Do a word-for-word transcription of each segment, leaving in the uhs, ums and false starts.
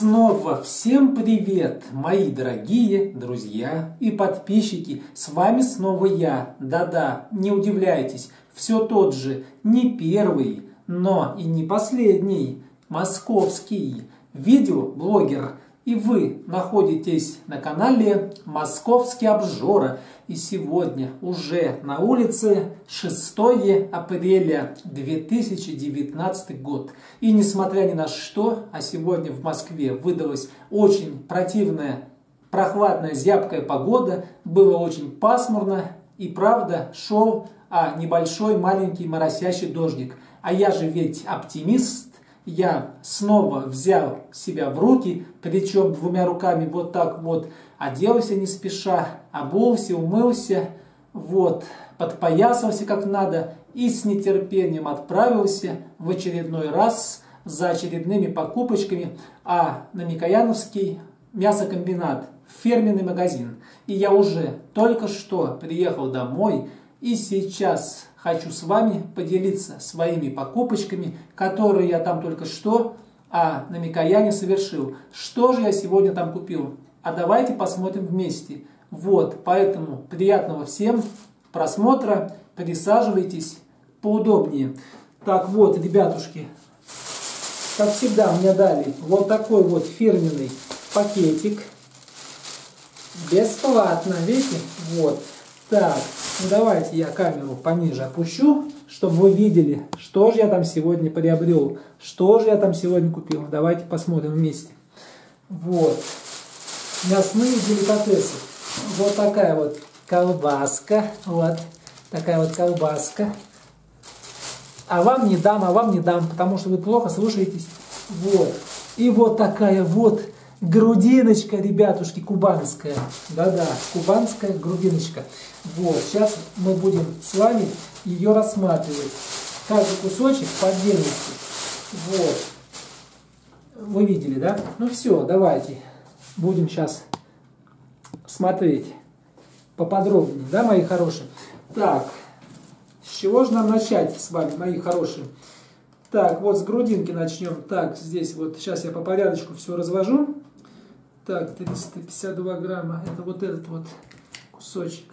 снова всем привет, мои дорогие друзья и подписчики. С вами снова я. Да-да, не удивляйтесь, все тот же, не первый, но и не последний, московский видеоблогер. И вы находитесь на канале Московский Обжора. И сегодня уже на улице шестое апреля две тысячи девятнадцатый год. И несмотря ни на что, а сегодня в Москве выдалась очень противная, прохладная, зябкая погода. Было очень пасмурно и правда шел а, небольшой маленький моросящий дождик. А я же ведь оптимист. Я снова взял себя в руки, причем двумя руками вот так вот, оделся не спеша, обулся, умылся, вот, подпоясался как надо и с нетерпением отправился в очередной раз за очередными покупочками, а на Микояновский мясокомбинат, фирменный магазин. И я уже только что приехал домой и сейчас хочу с вами поделиться своими покупочками, которые я там только что а, на Микояне совершил. Что же я сегодня там купил? А давайте посмотрим вместе. Вот, поэтому приятного всем просмотра. Присаживайтесь поудобнее. Так вот, ребятушки, как всегда мне дали вот такой вот фирменный пакетик. Бесплатно, видите? Вот. Так, ну давайте я камеру пониже опущу, чтобы вы видели, что же я там сегодня приобрел, что же я там сегодня купил. Давайте посмотрим вместе. Вот. Мясные деликатесы. Вот такая вот колбаска. Вот. Такая вот колбаска. А вам не дам, а вам не дам, потому что вы плохо слушаетесь. Вот. И вот такая вот грудиночка, ребятушки, кубанская. Да-да, кубанская грудиночка. Вот, сейчас мы будем с вами ее рассматривать. Каждый кусочек по отдельности. Вот. Вы видели, да? Ну все, давайте. Будем сейчас смотреть поподробнее, да, мои хорошие? Так, с чего же нам начать с вами, мои хорошие? Так, вот с грудинки начнем. Так, здесь вот, сейчас я по порядочку все развожу. Так, триста пятьдесят два грамма, это вот этот вот кусочек.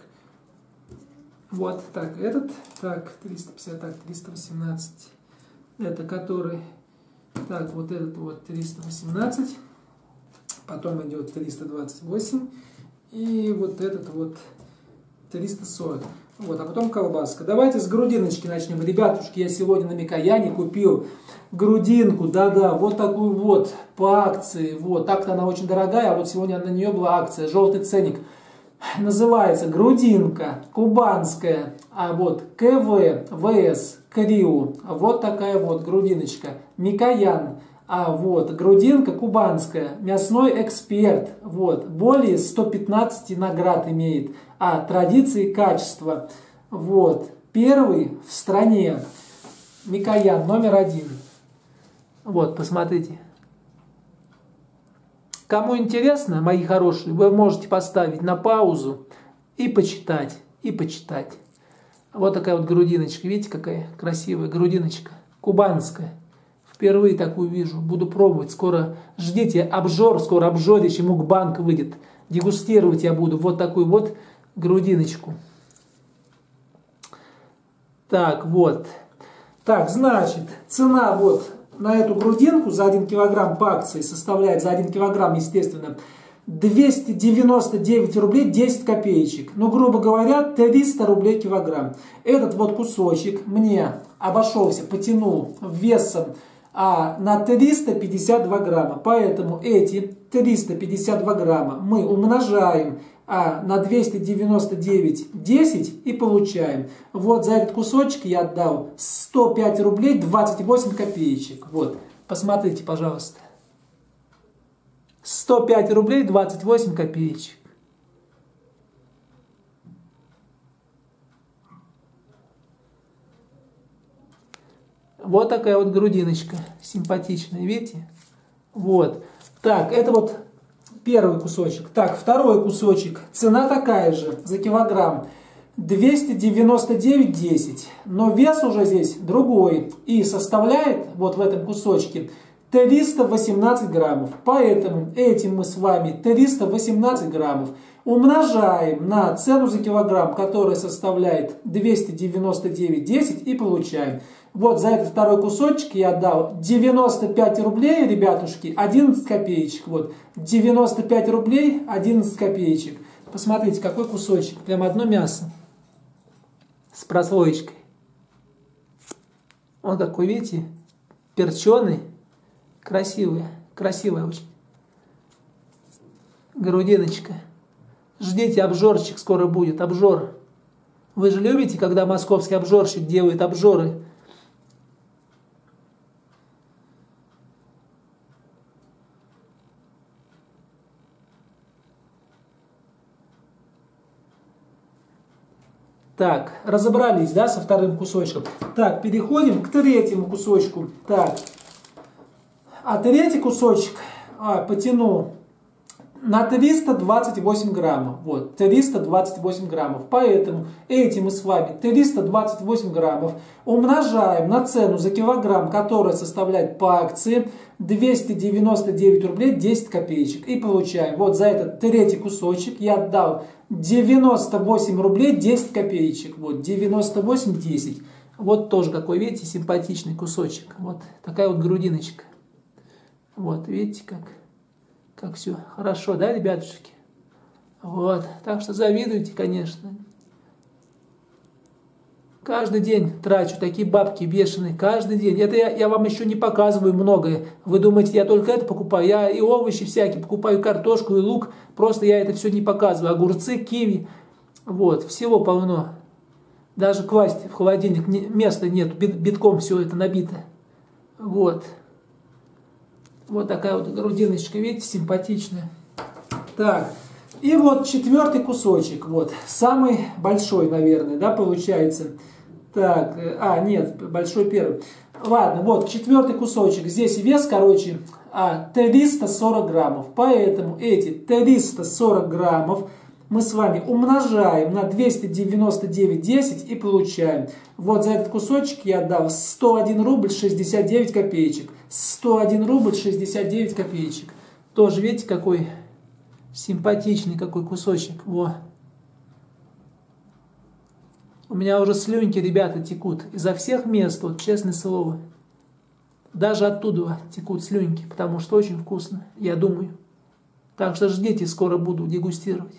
Вот, так, этот, так, триста пятьдесят, так, триста восемнадцать. Это который, так, вот этот вот триста восемнадцать. Потом идет триста двадцать восемь. И вот этот вот триста сорок. Вот, а потом колбаска. Давайте с грудиночки начнем. Ребятушки, я сегодня на Микояне купил грудинку, да-да, вот такую вот, по акции. Вот, так-то она очень дорогая, а вот сегодня на нее была акция, желтый ценник. Называется грудинка кубанская, а вот КВ, ВС, Криу. Вот такая вот грудиночка. Микоян. А вот грудинка кубанская, мясной эксперт, вот, более ста пятнадцати наград имеет, а традиции качества, вот, первый в стране, Микоян номер один, вот, посмотрите. Кому интересно, мои хорошие, вы можете поставить на паузу и почитать, и почитать. Вот такая вот грудиночка, видите, какая красивая грудиночка, кубанская. Впервые такую вижу, буду пробовать, скоро ждите, обжор, скоро обжорище, мукбанк выйдет, дегустировать я буду вот такую вот грудиночку. Так, вот, так, значит, цена вот на эту грудинку за один килограмм по акции составляет, за один килограмм, естественно, двести девяносто девять рублей десять копеечек, ну, грубо говоря, триста рублей килограмм. Этот вот кусочек мне обошелся, потянул весом, а на триста пятьдесят два грамма. Поэтому эти триста пятьдесят два грамма мы умножаем а, на двести девяносто девять десять и получаем. Вот за этот кусочек я отдал сто пять рублей двадцать восемь копеечек. Вот, посмотрите, пожалуйста. сто пять рублей двадцать восемь копеечек. Вот такая вот грудиночка, симпатичная, видите? Вот. Так, это вот первый кусочек. Так, второй кусочек. Цена такая же, за килограмм. двести девяносто девять десять. Но вес уже здесь другой. И составляет, вот в этом кусочке, триста восемнадцать граммов. Поэтому этим мы с вами триста восемнадцать граммов умножаем на цену за килограмм, которая составляет двести девяносто девять десять, и получаем. Вот за этот второй кусочек я отдал девяносто пять рублей, ребятушки, одиннадцать копеечек. Вот, девяносто пять рублей, одиннадцать копеечек. Посмотрите, какой кусочек. Прям одно мясо с прослоечкой. Он какой, видите, перченый. Красивая, красивая очень. Грудиночка. Ждите, обжорчик скоро будет, обжор. Вы же любите, когда московский обжорщик делает обжоры? Так, разобрались, да, со вторым кусочком. Так, переходим к третьему кусочку. Так. А третий кусочек а, потяну на триста двадцать восемь граммов. Вот, триста двадцать восемь граммов. Поэтому эти мы с вами триста двадцать восемь граммов умножаем на цену за килограмм, которая составляет по акции двести девяносто девять рублей десять копеечек. И получаем. Вот за этот третий кусочек я отдал девяносто восемь рублей десять копеечек. Вот, девяносто восемь десять. Вот тоже какой, видите, симпатичный кусочек. Вот такая вот грудиночка. Вот, видите, как, как все хорошо, да, ребятушки? Вот, так что завидуйте, конечно. Каждый день трачу такие бабки бешеные, каждый день. Это я, я вам еще не показываю многое. Вы думаете, я только это покупаю? Я и овощи всякие покупаю, картошку и лук. Просто я это все не показываю. Огурцы, киви, вот, всего полно. Даже класть в холодильник не, места нет, битком все это набито. Вот. Вот такая вот грудиночка, видите, симпатичная. Так, и вот четвертый кусочек, вот, самый большой, наверное, да, получается. Так, а, нет, большой первый. Ладно, вот, четвертый кусочек. Здесь вес, короче, а, триста сорок граммов. Поэтому эти триста сорок граммов мы с вами умножаем на двести девяносто девять десять и получаем. Вот за этот кусочек я отдал сто один рубль шестьдесят девять копеечек. сто один рубль шестьдесят девять копеечек. Тоже, видите, какой симпатичный какой кусочек. Во. У меня уже слюнки, ребята, текут. Изо всех мест, вот честное слово. Даже оттуда текут слюнки, потому что очень вкусно, я думаю. Так что ждите, скоро буду дегустировать.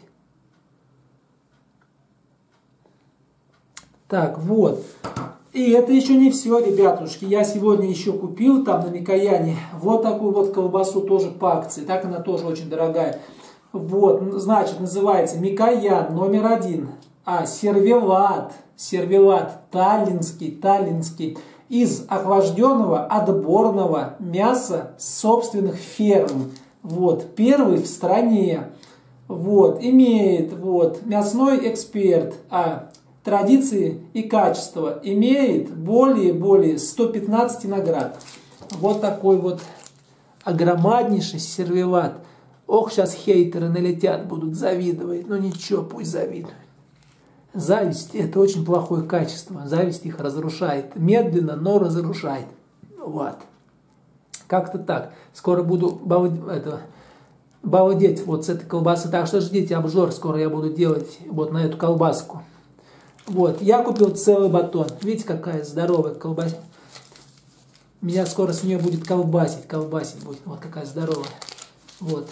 Так, вот. И это еще не все, ребятушки. Я сегодня еще купил там на Микояне вот такую вот колбасу тоже по акции. Так она тоже очень дорогая. Вот, значит, называется Микоян номер один. А, сервелат. Сервелат таллинский, таллинский. Из охлажденного отборного мяса собственных ферм. Вот, первый в стране. Вот, имеет, вот, мясной эксперт. А, традиции и качество, имеет более-более сто пятнадцать наград. Вот такой вот огромнейший сервелат. Ох, сейчас хейтеры налетят, будут завидовать. Ну ничего, пусть завидуют. Зависть – это очень плохое качество. Зависть их разрушает. Медленно, но разрушает. Вот. Как-то так. Скоро буду это, балдеть вот с этой колбасы. Так что ждите обжор. Скоро я буду делать вот на эту колбаску. Вот, я купил целый батон. Видите, какая здоровая колбаса. Меня скоро с нее будет колбасить, колбасить будет. Вот какая здоровая. Вот.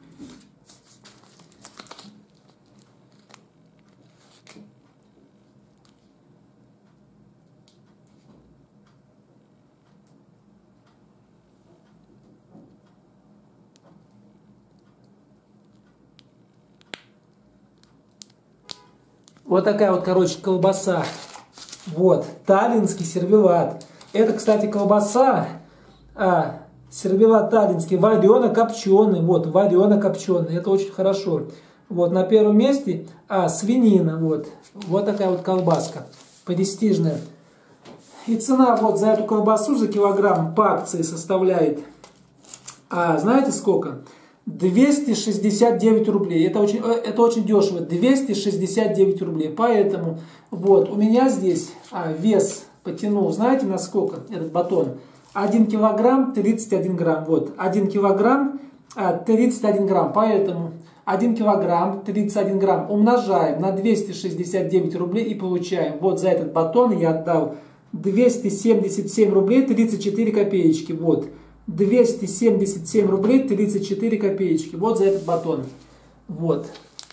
Вот такая вот, короче, колбаса. Вот, таллинский сервелат. Это, кстати, колбаса, а, сервелат таллинский, варено-копченый. Вот, варено-копченый. Это очень хорошо. Вот, на первом месте, а, свинина. Вот, вот такая вот колбаска. Престижная. И цена вот за эту колбасу за килограмм по акции составляет, а, знаете сколько? двести шестьдесят девять рублей. Это очень, это очень дешево. двести шестьдесят девять рублей. Поэтому вот у меня здесь а, вес потянул. Знаете на сколько этот батон? один килограмм тридцать один грамм. Вот, один килограмм тридцать один грамм. Поэтому один килограмм тридцать один грамм умножаем на двести шестьдесят девять рублей и получаем. Вот за этот батон я отдал двести семьдесят семь рублей тридцать четыре копеечки. Вот, двести семьдесят семь рублей тридцать четыре копеечки. Вот за этот батон. Вот.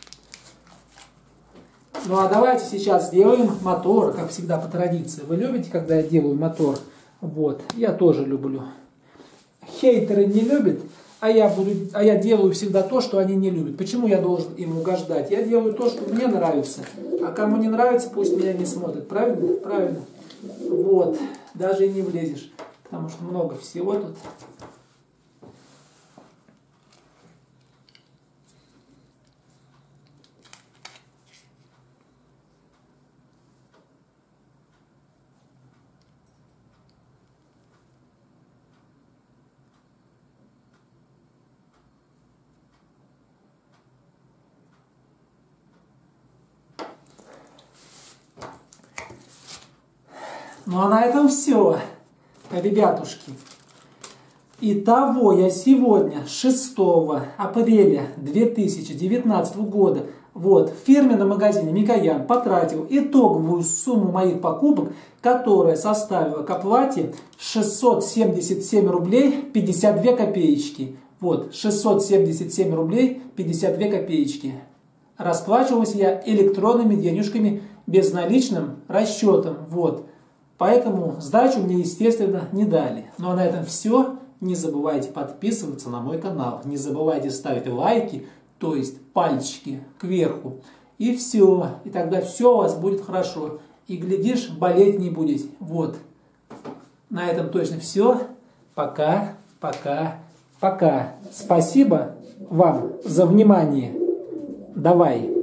Ну а давайте сейчас сделаем мотор, как всегда по традиции. Вы любите, когда я делаю мотор? Вот, я тоже люблю. Хейтеры не любят, а я, буду, а я делаю всегда то, что они не любят. Почему я должен им угождать? Я делаю то, что мне нравится. А кому не нравится, пусть меня не смотрит. Правильно? Правильно. Вот, даже и не влезешь, потому что много всего тут. Ну а на этом все, ребятушки. Итого я сегодня, шестого апреля две тысячи девятнадцатого года, вот, в фирменном магазине Микоян потратил итоговую сумму моих покупок, которая составила к оплате шестьсот семьдесят семь рублей пятьдесят две копеечки. Вот, шестьсот семьдесят семь рублей пятьдесят две копеечки. Расплачивался я электронными денежками безналичным расчетом. Вот. Поэтому сдачу мне, естественно, не дали. Ну а на этом все. Не забывайте подписываться на мой канал. Не забывайте ставить лайки, то есть пальчики кверху. И все. И тогда все у вас будет хорошо. И глядишь, болеть не будете. Вот. На этом точно все. Пока, пока, пока. Спасибо вам за внимание. Давай.